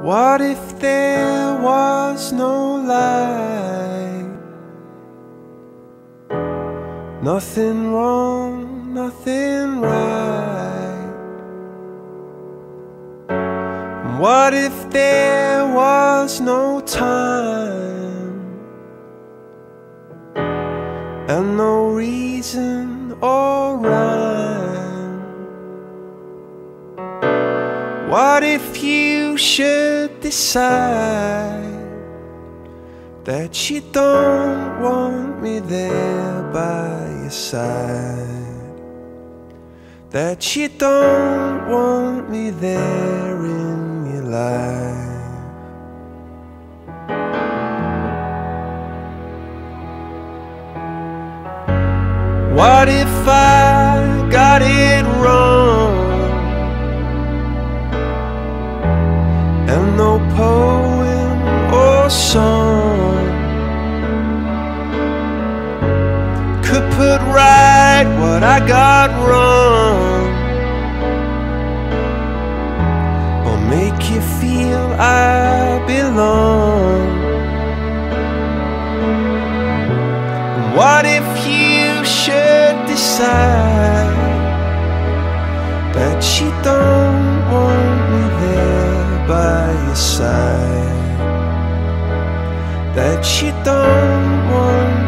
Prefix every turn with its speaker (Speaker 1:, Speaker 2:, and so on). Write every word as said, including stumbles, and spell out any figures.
Speaker 1: What if there was no light? Nothing wrong, nothing right. And what if there was no time? And no reason or rhyme? What if you should decide that you don't want me there by your side? That you don't want me there in your life? What if I got it wrong? And no poem or song could put right what I got wrong, or make you feel I belong. And what if you should decide that you don't want me there by your side? That you don't want